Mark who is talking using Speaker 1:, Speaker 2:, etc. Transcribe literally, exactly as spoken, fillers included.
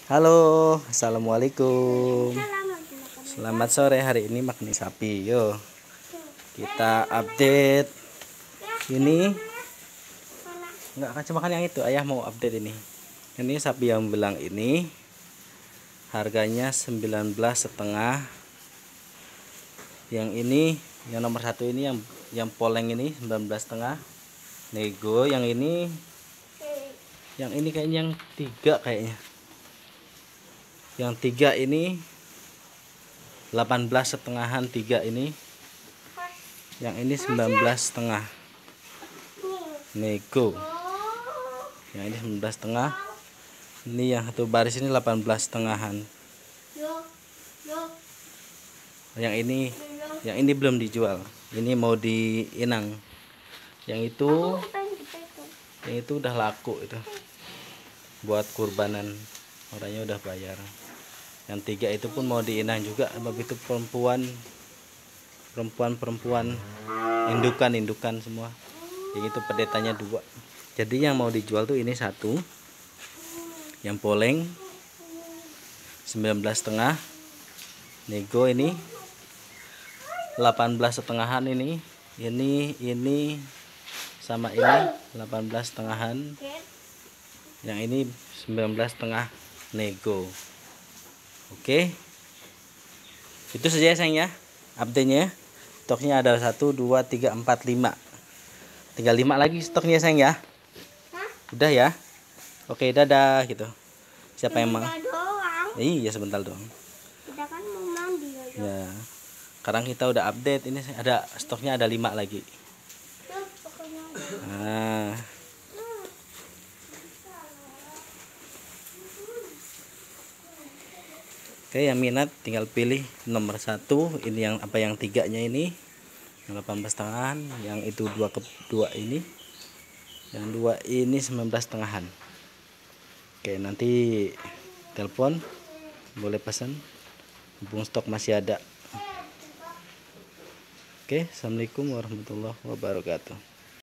Speaker 1: Halo, assalamualaikum. Selamat sore. Hari ini makan sapi. Yo, kita update. Ini nggak akan cuma makan yang itu. Ayah mau update ini. Ini sapi yang belang ini harganya sembilan belas setengah. Yang ini, yang nomor satu ini yang yang poleng ini sembilan belas setengah. Nego. Yang ini, yang ini kayaknya yang tiga kayaknya. Yang tiga ini delapan belas setengahan, tiga ini. Yang ini sembilan belas setengah. Nego. Yang ini sembilan belas setengah. Ini yang satu baris ini delapan belas setengahan. Yang ini, yang ini belum dijual. Ini mau diinang. Yang itu, yang itu udah laku itu. Buat kurbanan, orangnya udah bayar. Yang tiga itu pun mau diinang juga, sebab itu perempuan perempuan perempuan indukan indukan semua. Yang itu pedetanya dua. Jadi yang mau dijual tuh ini satu, yang poleng sembilan belas setengah. Nego ini delapan belas setengahan. Ini ini ini sama ini delapan belas setengahan. Yang ini sembilan belas setengah nego. Oke, itu saja ya sayang ya update-nya. Stoknya ada satu, dua, tiga, empat, lima. Tinggal lima lagi stoknya sayang ya. Udah ya. Oke, dadah gitu. Siapa yang mau? Iya, sebentar doang.
Speaker 2: Kita kan mau mandi
Speaker 1: ya. Sekarang kita udah update. Ini ada stoknya ada lima lagi. Nah. Oke, yang minat tinggal pilih nomor satu. Ini yang apa yang tiganya ini, yang delapan belas setengahan. Yang itu dua ke dua ini, yang dua ini sembilan belas setengahan. Oke, nanti telepon, boleh pesan, mumpung stok masih ada. Oke, assalamualaikum warahmatullahi wabarakatuh.